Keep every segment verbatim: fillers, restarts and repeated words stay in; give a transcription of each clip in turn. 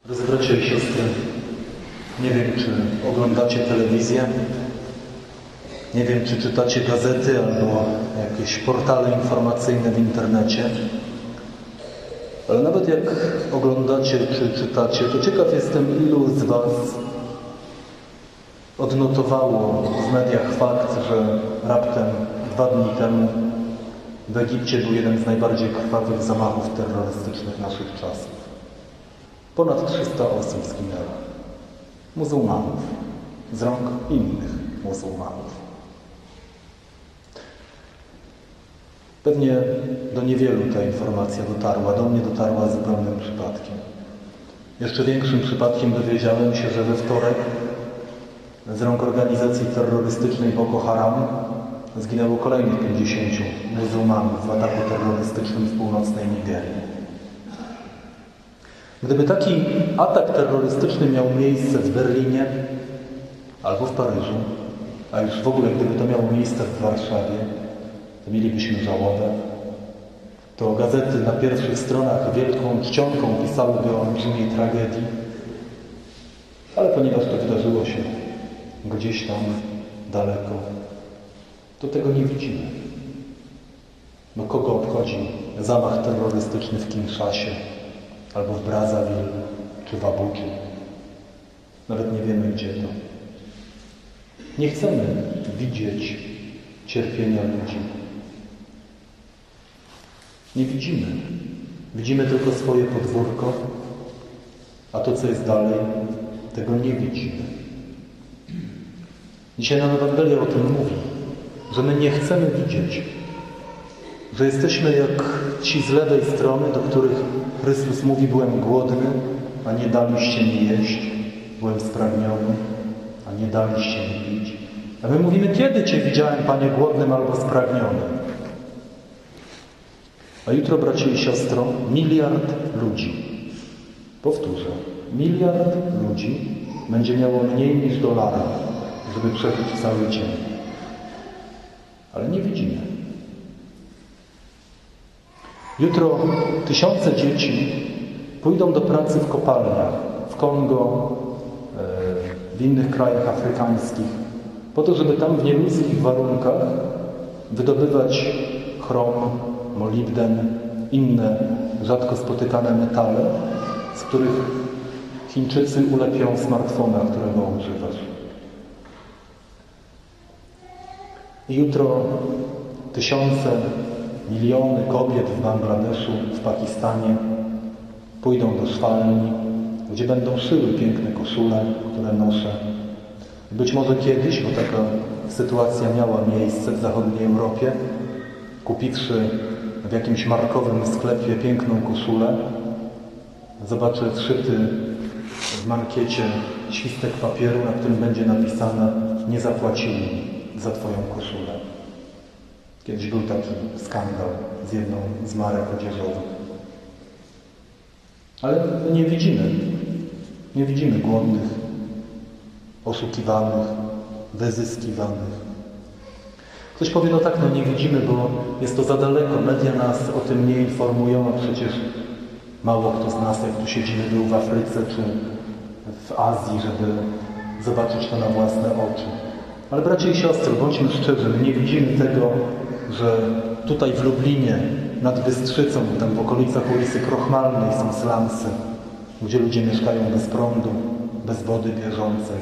Drodzy bracia i siostry, nie wiem, czy oglądacie telewizję, nie wiem, czy czytacie gazety albo jakieś portale informacyjne w internecie, ale nawet jak oglądacie czy czytacie, to ciekaw jestem, ilu z Was odnotowało w mediach fakt, że raptem dwa dni temu w Egipcie był jeden z najbardziej krwawych zamachów terrorystycznych naszych czasów. Ponad trzysta osób zginęło. Muzułmanów. Z rąk innych muzułmanów. Pewnie do niewielu ta informacja dotarła. Do mnie dotarła zupełnym przypadkiem. Jeszcze większym przypadkiem dowiedziałem się, że we wtorek z rąk organizacji terrorystycznej Boko Haram zginęło kolejnych pięćdziesięciu muzułmanów w ataku terrorystycznym w północnej Nigerii. Gdyby taki atak terrorystyczny miał miejsce w Berlinie albo w Paryżu, a już w ogóle gdyby to miało miejsce w Warszawie, to mielibyśmy żałobę. To gazety na pierwszych stronach wielką czcionką pisałyby o olbrzymiej tragedii. Ale ponieważ to wydarzyło się gdzieś tam daleko, to tego nie widzimy. No kogo obchodzi zamach terrorystyczny w Kinszasie, albo w Brazzaville, czy w Abudży? Nawet nie wiemy, gdzie to. Nie chcemy widzieć cierpienia ludzi. Nie widzimy. Widzimy tylko swoje podwórko, a to, co jest dalej, tego nie widzimy. Dzisiaj nam Ewangelia o tym mówi, że my nie chcemy widzieć, że jesteśmy jak ci z lewej strony, do których Chrystus mówi: byłem głodny, a nie daliście mi jeść, byłem spragniony, a nie daliście mi pić. A my mówimy: kiedy Cię widziałem, Panie, głodnym albo spragnionym? A jutro, bracie i siostro, miliard ludzi, powtórzę, miliard ludzi będzie miało mniej niż dolara, żeby przeżyć cały dzień. Ale nie widzimy. Jutro tysiące dzieci pójdą do pracy w kopalniach, w Kongo, w innych krajach afrykańskich, po to, żeby tam w nieludzkich warunkach wydobywać chrom, molibden, inne rzadko spotykane metale, z których Chińczycy ulepią smartfona, którego używasz. I jutro tysiące, miliony kobiet w Bangladeszu, w Pakistanie pójdą do szwalni, gdzie będą szyły piękne koszule, które noszę. Być może kiedyś, bo taka sytuacja miała miejsce w zachodniej Europie, kupiwszy w jakimś markowym sklepie piękną koszulę, zobaczę wszyty w mankiecie świstek papieru, na którym będzie napisane: nie zapłacili za Twoją koszulę. Kiedyś był taki skandal z jedną z marek odzieżowych. Ale nie widzimy. Nie widzimy głodnych, oszukiwanych, wyzyskiwanych. Ktoś powie: no tak, no nie widzimy, bo jest to za daleko. Media nas o tym nie informują, a przecież mało kto z nas, jak tu siedzimy, był w Afryce czy w Azji, żeby zobaczyć to na własne oczy. Ale bracia i siostry, bądźmy szczerzy, my nie widzimy tego, że tutaj w Lublinie, nad Bystrzycą, tam w okolicach ulicy Krochmalnej są slumsy, gdzie ludzie mieszkają bez prądu, bez wody bieżącej.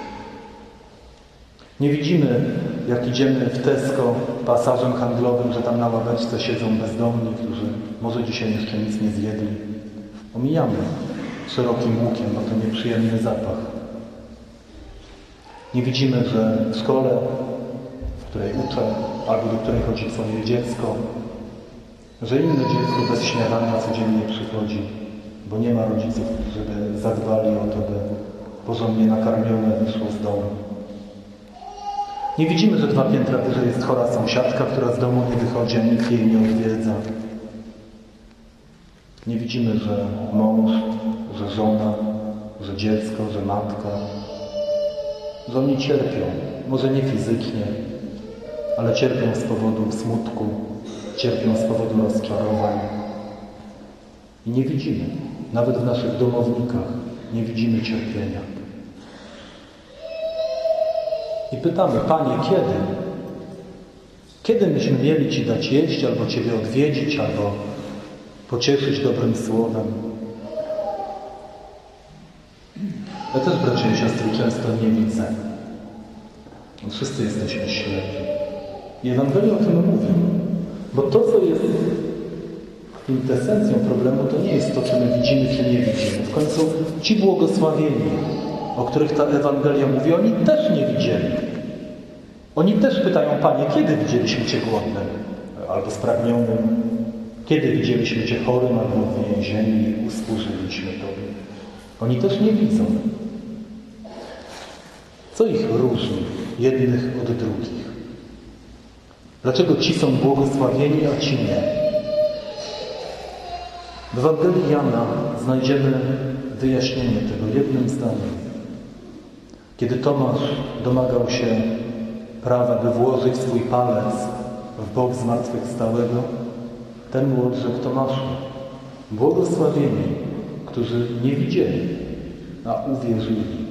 Nie widzimy, jak idziemy w Tesco pasażem handlowym, że tam na ławeczce siedzą bezdomni, którzy może dzisiaj jeszcze nic nie zjedli. Omijamy szerokim łukiem, bo to nieprzyjemny zapach. Nie widzimy, że w szkole, w której uczę, albo do której chodzi Twoje dziecko, że inne dziecko bez śniadania codziennie przychodzi, bo nie ma rodziców, żeby zadbali o to, by porządnie nakarmione wyszło z domu. Nie widzimy, że dwa piętra wyżej jest chora sąsiadka, która z domu nie wychodzi, a nikt jej nie odwiedza. Nie widzimy, że mąż, że żona, że dziecko, że matka, że oni cierpią. Może nie fizycznie, ale cierpią z powodu smutku, cierpią z powodu rozczarowań. I nie widzimy, nawet w naszych domownikach, nie widzimy cierpienia. I pytamy, Panie, kiedy? Kiedy myśmy mieli Ci dać jeść, albo Ciebie odwiedzić, albo pocieszyć dobrym słowem? Ja też, bracia i siostry, często nie widzę. Wszyscy jesteśmy ślepi. I Ewangelia o tym mówi. Bo to, co jest kwintesencją problemu, to nie jest to, czy my widzimy, czy nie widzimy. W końcu ci błogosławieni, o których ta Ewangelia mówi, oni też nie widzieli. Oni też pytają, Panie, kiedy widzieliśmy Cię głodnym albo spragnionym? Kiedy widzieliśmy Cię chorym albo w więzieniu i usłużyliśmy Tobie? Oni też nie widzą. Co ich różni jednych od drugich? Dlaczego ci są błogosławieni, a ci nie? W Ewangelii Jana znajdziemy wyjaśnienie tego jednym zdaniem. Kiedy Tomasz domagał się prawa, by włożyć swój palec w bok zmartwychwstałego, ten mu odrzekł: Tomaszu, błogosławieni, którzy nie widzieli, a uwierzyli.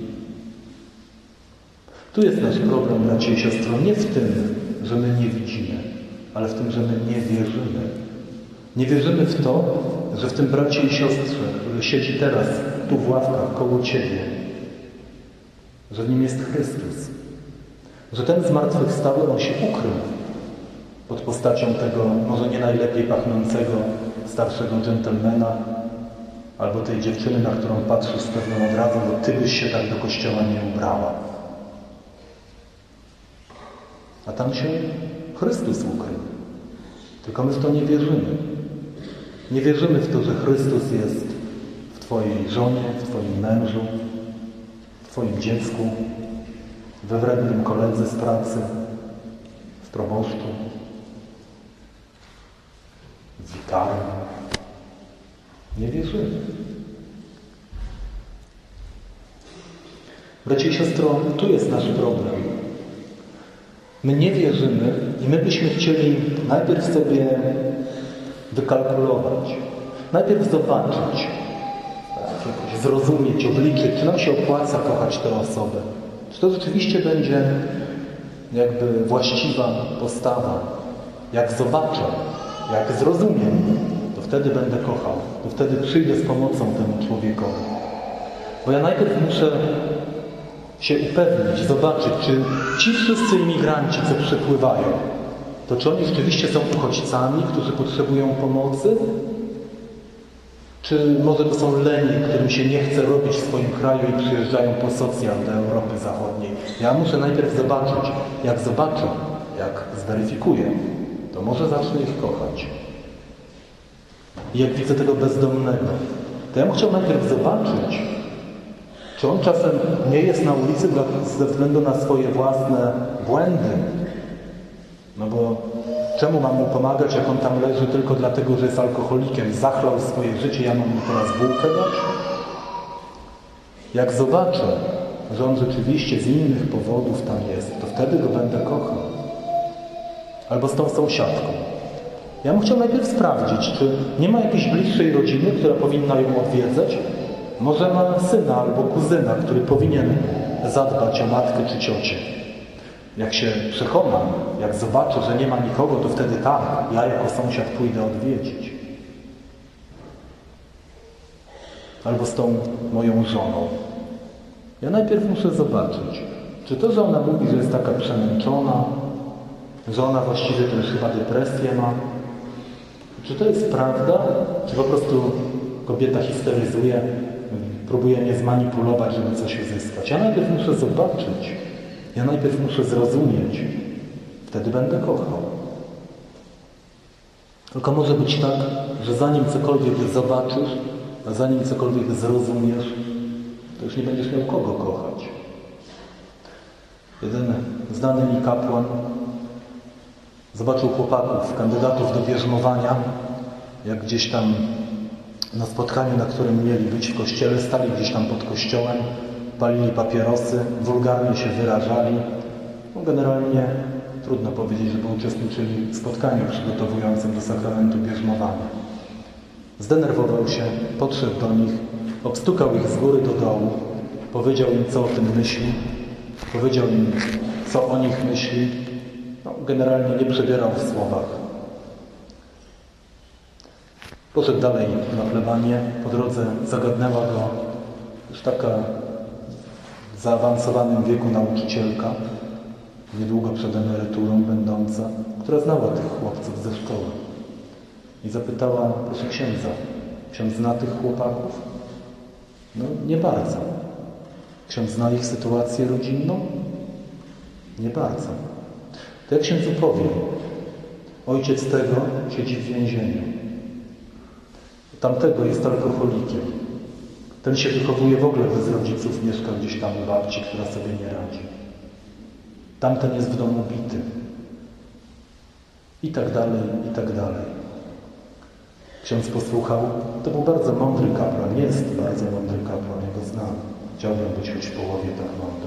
Tu jest nasz problem, bracia i siostro, nie w tym, że my nie widzimy, ale w tym, że my nie wierzymy. Nie wierzymy w to, że w tym bracie i siostrze, który siedzi teraz tu w ławkach koło Ciebie, że w nim jest Chrystus. Że ten zmartwychwstały, on się ukrył pod postacią tego może nie najlepiej pachnącego starszego dżentelmena albo tej dziewczyny, na którą patrzysz z pewną odrazą, bo Ty byś się tak do kościoła nie ubrała. A tam się Chrystus ukrył. Tylko my w to nie wierzymy. Nie wierzymy w to, że Chrystus jest w Twojej żonie, w Twoim mężu, w Twoim dziecku, we wrednym koledze z pracy, w proboszczu, w wikaru. Nie wierzymy. Bracie i siostro, tu jest nasz problem. My nie wierzymy i my byśmy chcieli najpierw sobie wykalkulować, najpierw zobaczyć, tak, jakoś zrozumieć, obliczyć, czy nam się opłaca kochać tę osobę. Czy to rzeczywiście będzie jakby właściwa postawa. Jak zobaczę, jak zrozumiem, to wtedy będę kochał, to wtedy przyjdę z pomocą temu człowiekowi. Bo ja najpierw muszę się upewnić, zobaczyć, czy ci wszyscy imigranci, co przypływają, to czy oni rzeczywiście są uchodźcami, którzy potrzebują pomocy? Czy może to są leni, którym się nie chce robić w swoim kraju i przyjeżdżają po socjal do Europy Zachodniej? Ja muszę najpierw zobaczyć. Jak zobaczę, jak zweryfikuję, to może zacznę ich kochać. I jak widzę tego bezdomnego, to ja bym chciał najpierw zobaczyć, czy on czasem nie jest na ulicy dla, ze względu na swoje własne błędy. No bo czemu mam mu pomagać, jak on tam leży tylko dlatego, że jest alkoholikiem, zachlał swoje życie, ja mam mu teraz bułkę dać? Jak zobaczę, że on rzeczywiście z innych powodów tam jest, to wtedy go będę kochał. Albo z tą sąsiadką. Ja bym chciał najpierw sprawdzić, czy nie ma jakiejś bliższej rodziny, która powinna ją odwiedzać. Może ma syna albo kuzyna, który powinien zadbać o matkę czy ciocię. Jak się przekonam, jak zobaczę, że nie ma nikogo, to wtedy tam, ja jako sąsiad pójdę odwiedzić. Albo z tą moją żoną. Ja najpierw muszę zobaczyć, czy to, że ona mówi, że jest taka przemęczona, że ona właściwie to już chyba depresję ma, czy to jest prawda, czy po prostu kobieta histeryzuje, próbuje mnie zmanipulować, żeby coś uzyskać. Ja najpierw muszę zobaczyć, ja najpierw muszę zrozumieć, wtedy będę kochał. Tylko może być tak, że zanim cokolwiek zobaczysz, a zanim cokolwiek zrozumiesz, to już nie będziesz miał kogo kochać. Jeden znany mi kapłan zobaczył chłopaków, kandydatów do bierzmowania, jak gdzieś tam na spotkaniu, na którym mieli być w kościele, stali gdzieś tam pod kościołem, palili papierosy, wulgarnie się wyrażali. No generalnie trudno powiedzieć, żeby uczestniczyli w spotkaniu przygotowującym do sakramentu bierzmowania. Zdenerwował się, podszedł do nich Obstukał ich z góry do dołu, powiedział im, co o tym myśli, powiedział im, co o nich myśli. No, generalnie nie przebierał w słowach. Poszedł dalej na plebanię. Po drodze zagadnęła go już taka w zaawansowanym wieku nauczycielka, niedługo przed emeryturą będąca, która znała tych chłopców ze szkoły. I zapytała, proszę księdza, ksiądz zna tych chłopaków? No, nie bardzo. Ksiądz zna ich sytuację rodzinną? Nie bardzo. To jak księdzu powiem, ojciec tego siedzi w więzieniu. Tamtego jest alkoholikiem. Ten się wychowuje w ogóle bez rodziców, mieszka gdzieś tam u babci, która sobie nie radzi. Tamten jest w domu bity. I tak dalej, i tak dalej. Ksiądz posłuchał. To był bardzo mądry kapłan. Jest bardzo mądry kapłan. Ja go znam. Chciałbym być choć w połowie tak mądry.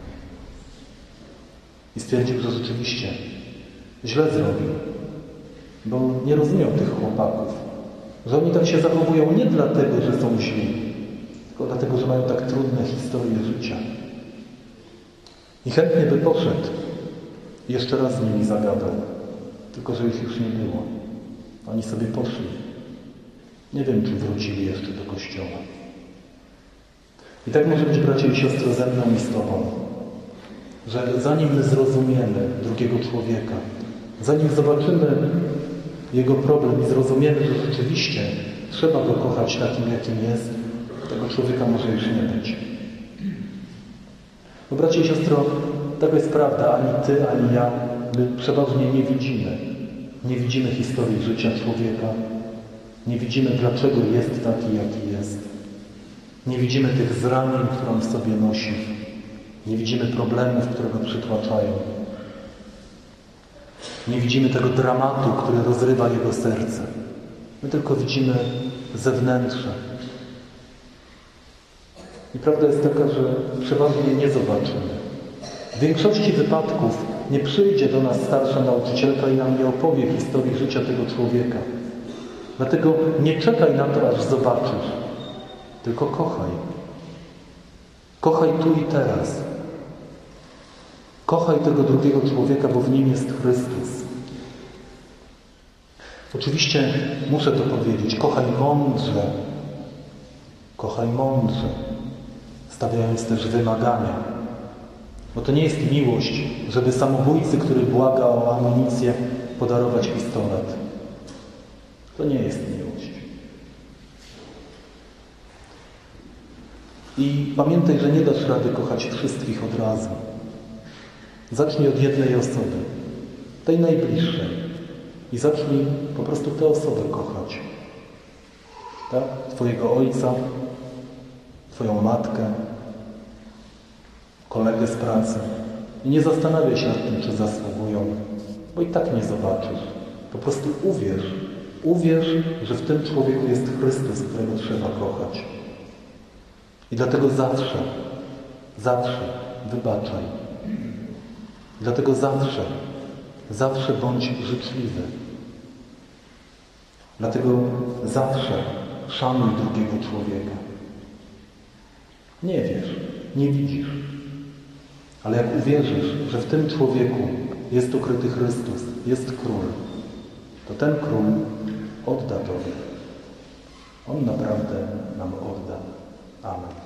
I stwierdził, że rzeczywiście źle zrobił. Bo nie rozumiał tych chłopaków. Że oni tak się zachowują nie dlatego, że są źli, tylko dlatego, że mają tak trudne historie życia. I chętnie by poszedł i jeszcze raz z nimi zagadał. Tylko że ich już nie było. Oni sobie poszli. Nie wiem, czy wrócili jeszcze do kościoła. I tak może być, bracia i siostry, ze mną i z Tobą. Że zanim my zrozumiemy drugiego człowieka, zanim zobaczymy jego problem i zrozumiemy, że rzeczywiście trzeba go kochać takim, jakim jest, tego człowieka może już nie być. Bo bracie i siostro, taka jest prawda, ani Ty, ani ja, my przeważnie nie widzimy. Nie widzimy historii życia człowieka, nie widzimy, dlaczego jest taki, jaki jest. Nie widzimy tych zranień, które on w sobie nosi. Nie widzimy problemów, które go przytłaczają. Nie widzimy tego dramatu, który rozrywa jego serce. My tylko widzimy zewnętrze. I prawda jest taka, że przeważnie nie zobaczymy. W większości wypadków nie przyjdzie do nas starsza nauczycielka i nam nie opowie historii życia tego człowieka. Dlatego nie czekaj na to, aż zobaczysz. Tylko kochaj. Kochaj tu i teraz. Kochaj tego drugiego człowieka, bo w nim jest Chrystus. Oczywiście muszę to powiedzieć. Kochaj mądrze. Kochaj mądrze. Stawiając też wymagania. Bo to nie jest miłość, żeby samobójcy, który błaga o amunicję, podarować pistolet. To nie jest miłość. I pamiętaj, że nie dasz rady kochać wszystkich od razu. Zacznij od jednej osoby, tej najbliższej. I zacznij po prostu tę osobę kochać. Tak? Twojego ojca, Twoją matkę, kolegę z pracy. I nie zastanawiaj się nad tym, czy zasługują, bo i tak nie zobaczysz. Po prostu uwierz. Uwierz, że w tym człowieku jest Chrystus, którego trzeba kochać. I dlatego zawsze, zawsze wybaczaj. Dlatego zawsze, zawsze bądź życzliwy. Dlatego zawsze szanuj drugiego człowieka. Nie wiesz, nie widzisz. Ale jak uwierzysz, że w tym człowieku jest ukryty Chrystus, jest Król, to ten Król odda Tobie. On naprawdę nam odda. Amen.